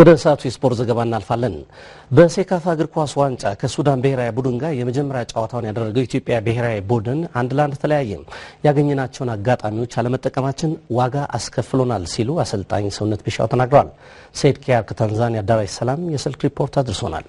ወደ ሰዓቱ የስፖርት ዘገባ እናልፋለን። በሴካፋ እግር ኳስ ዋንጫ ከሱዳን ብሔራዊ ቡድን ጋር የመጀመሪያ ጨዋታውን ያደረገው ኢትዮጵያ ብሔራዊ ቡድን 1-1 ተለያየ። ያገኘናቸውን አጋጣሚዎች አለመጠቀማችን ዋጋ አስከፍሎናል ሲሉ አሰልጣኝ ሰውነት ቢሻው ተናግረዋል። ሰይድ ኪያር ከታንዛኒያ ዳራሽ ሰላም የስልክ ሪፖርት አድርሶናል።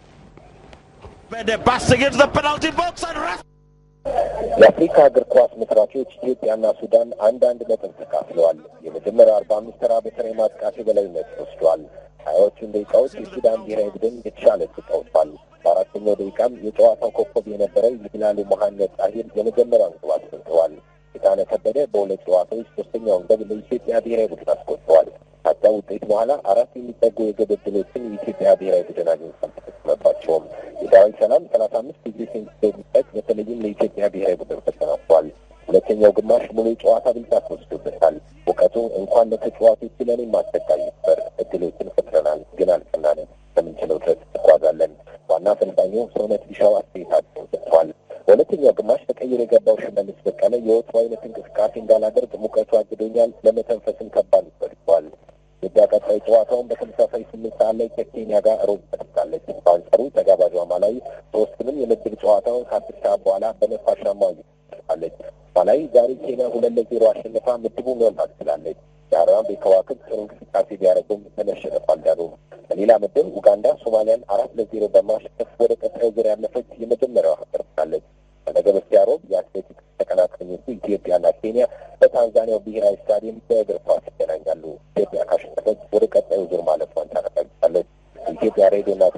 የአፍሪካ እግር ኳስ መስራቾች ኢትዮጵያና ሱዳን አንድ ነጥብ ተካፍለዋል። የመጀመሪያው 45 ተራ በተራ ማጥቃት የበላይነት ወስዷል። 20 ደቂቃዎች የሱዳን ብሔራዊ ቡድን የተሻለ ተጫውቷል። በአራተኛው ደቂቃም የጨዋታው ኮከብ የነበረው ይላሉ መሐመድ ጣሂር የመጀመሪያውን ግብ አስቆጥሯል። የታነ ከበደ በሁለት ጨዋታዎች ሶስተኛውን ግብ ለኢትዮጵያ ብሔራዊ ቡድን አስቆጥሯል። ከዛ ውጤት በኋላ 4 የሚጠጉ የግብ ዕድሎችን የኢትዮጵያ ብሔራዊ ቡድን አግኝቷል። የዳራሽ ሰላም 35 ዲግሪ ሴንቲግሬድ ሙቀት በተለይም ለኢትዮጵያ ብሔራዊ ቡድን ተጠናቋል። ሁለተኛው ግማሽ ሙሉ ጨዋታ ብልጫ ተወስዶበታል። ሙቀቱ እንኳን ለተጫዋቾች ለኔ ማስጠቃይ ነበር። እድሎችን ፈጥረናል፣ ግን አልቀናንም። ከምንችለው ድረስ እንጓዛለን። ዋና አሰልጣኙ ሰውነት ቢሻው አስተያየታቸውን ሰጥተዋል። በሁለተኛው ግማሽ ተቀይሮ የገባው ሽመልስ በቀለ የወትሮ አይነት እንቅስቃሴ እንዳላደርግ ሙቀቱ አግዶኛል፣ ለመተንፈስም ከባድ ይበርቷል። ኢትዮጵያ ቀጣይ ጨዋታውን በተመሳሳይ 8 ሰዓት ላይ ከኬንያ ጋር ሮብ ተደርጋለች። በአንጻሩ ተጋባዟ ማላዊ ሶስቱንም የምድብ ጨዋታውን ከ10 ሰዓት በኋላ በነፋሻማው ይጠብቃለች። ማላዊ ዛሬ ኬንያ 2-0 አሸንፋ ምድቡን መምራት ትችላለች። የአረብ ከዋክብት ጥሩ እንቅስቃሴ ቢያደርጉም ተመሸነፍ አልቻሉም። በሌላ ምድብ ኡጋንዳ ሶማሊያን 4-0 በማሸነፍ ወደ ቀጣዩ ዙር ያለፈች የመጀመሪያዋ ሀገር ትሆናለች። በነገ በስቲያ ሮብ የአትሌቲክስ ተቀናቃኞቹ ኢትዮጵያና ኬንያ በታንዛኒያው ብሔራዊ ስታዲየም በእግር ኳስ ይገናኛሉ። ኢትዮጵያ ካሸነፈች ወደ ቀጣዩ ዙር ማለፏን ታረጋግጣለች። የኢትዮጵያ ሬዲዮና